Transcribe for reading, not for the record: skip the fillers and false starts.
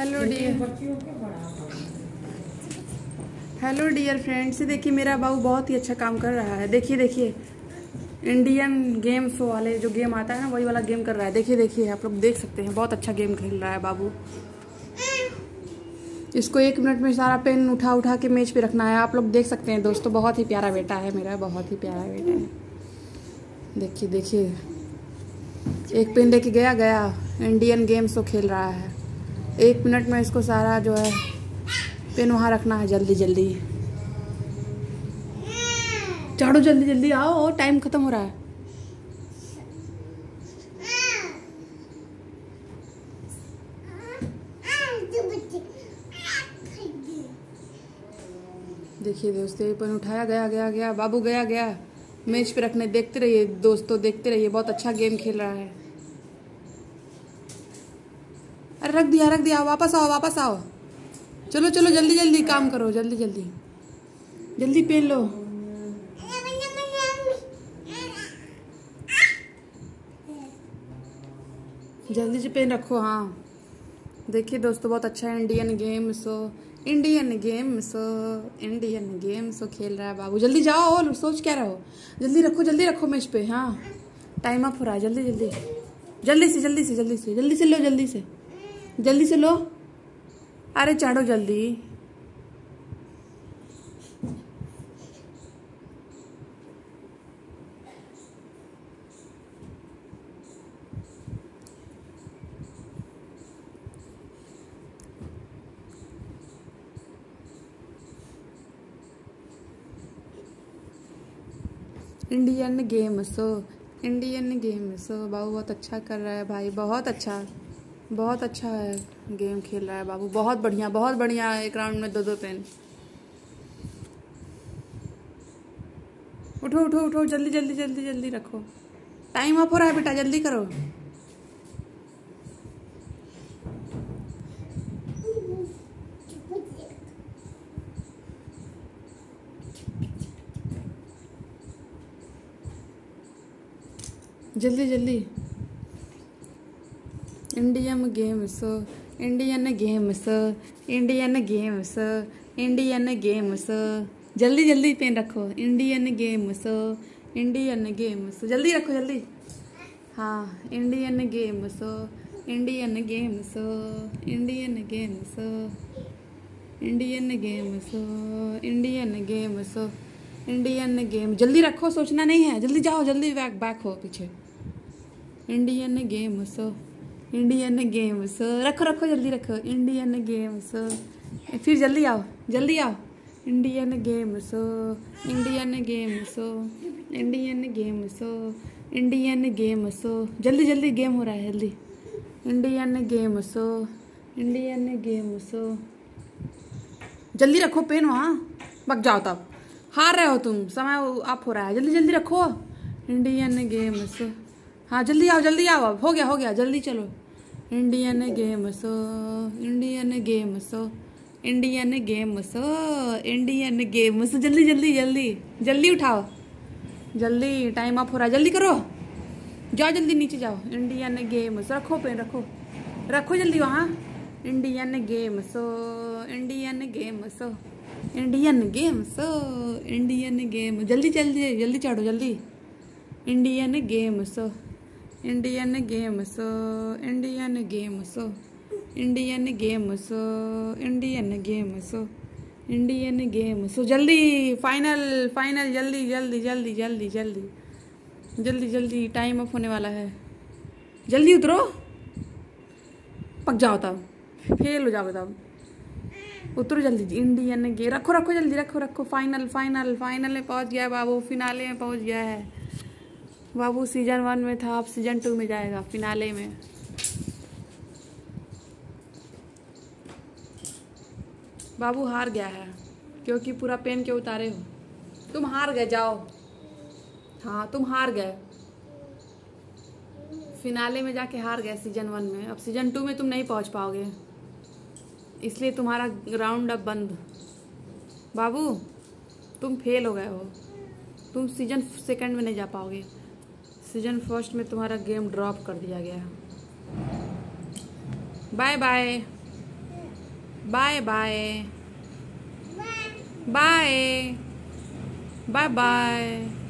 Hello dear friends, देखिए मेरा बाबू बहुत ही अच्छा काम कर रहा है। देखिए देखिए, इंडियन गेम शो वाले जो गेम आता है ना, वही वाला गेम कर रहा है। देखिए देखिए, आप लोग देख सकते हैं, बहुत अच्छा गेम खेल रहा है बाबू। इसको 1 मिनट में सारा पेन उठा उठा के मेज पे रखना है। आप लोग देख सकते हैं दोस्तों, बहुत ही प्यारा बेटा है मेरा, बहुत ही प्यारा बेटा है। देखिए देखिए, एक पेन लेके गया गया इंडियन गेम शो खेल रहा है। 1 मिनट में इसको सारा जो है पेन वहाँ रखना है। जल्दी जल्दी झाड़ो, जल्दी जल्दी आओ, टाइम खत्म हो रहा है। देखिए दोस्तों, ये पेन उठाया गया गया गया, बाबू गया गया मेज पे रखने। देखते रहिए दोस्तों, देखते रहिए, बहुत अच्छा गेम खेल रहा है। अरे रख दिया, वापस आओ वापस आओ। चलो चलो, जल्दी जल्दी काम करो, जल्दी जल्दी जल्दी पेन लो। जल्दी से पेन रखो। हाँ देखिए दोस्तों, बहुत अच्छा है Indian game show, Indian game show, Indian game show खेल रहा है बाबू। जल्दी जाओ, और सोच क्या रहो, जल्दी रखो मेज पे। हाँ टाइम अप हो रहा है, जल्दी जल्दी जल्दी से जल्दी से जल्दी से जल्दी से लो, जल्दी से लो। अरे चाड़ो जल्दी। Indian game show, Indian game show. बाबू बहुत अच्छा कर रहा है भाई, बहुत अच्छा है गेम खेल रहा है बाबू। बहुत बढ़िया। एक राउंड में 2-2 पेन। उठो, जल्दी रखो। टाइम अप हो रहा है बेटा, जल्दी करो। जल्दी Indian game show, Indian game show, Indian game show, Indian game show. जल्दी पेन रखो। Indian game show, Indian game show. जल्दी रखो जल्दी। हाँ Indian game show, Indian game show, Indian game show, Indian game show, Indian game show, Indian game. जल्दी रखो, सोचना नहीं है, जल्दी जाओ, जल्दी बैक हो पीछे। Indian game show, Indian game show. रखो जल्दी रखो। इंडियन गेम शो, फिर जल्दी आओ। Indian game show, Indian game show, Indian game show, Indian game show. जल्दी गेम हो रहा है, जल्दी। Indian game show, Indian game show. जल्दी रखो पेन वहाँ, बक जाओ तब। हार रहे हो तुम, समय आप हो रहा है। जल्दी रखो। Indian game show. हाँ जल्दी आओ, अब हो गया, जल्दी चलो। Indian game show, Indian game show, Indian game show, Indian game show. जल्दी उठाओ, जल्दी टाइम अप हो रहा है, जल्दी करो। जाओ जल्दी नीचे जाओ। Indian game show. रखो पेन, रखो जल्दी वहाँ। Indian game show, Indian game show, Indian game show, Indian game. जल्दी चढ़ो जल्दी। Indian game show, Indian game show, Indian game show, Indian game show, Indian game show, Indian game show. जल्दी final जल्दी time up होने वाला है। जल्दी उतरो, पक जाओ तब, फेल हो जाओ तब। उतरो जल्दी। Indian game. रखो जल्दी रखो। फाइनल में पहुंच गया बाबू, फिनाले में पहुंच गया है बाबू। सीजन 1 में था, अब सीजन 2 में जाएगा, फिनाले में। बाबू हार गया है क्योंकि पूरा पेन के उतारे हो। तुम हार गए, जाओ। हाँ तुम हार गए, फिनाले में जाके हार गए सीजन 1 में। अब सीजन 2 में तुम नहीं पहुंच पाओगे, इसलिए तुम्हारा राउंड अब बंद। बाबू तुम फेल हो गए हो, तुम सीजन 2 में नहीं जा पाओगे। सीजन 1 में तुम्हारा गेम ड्रॉप कर दिया गया। Bye bye. Bye bye bye bye bye.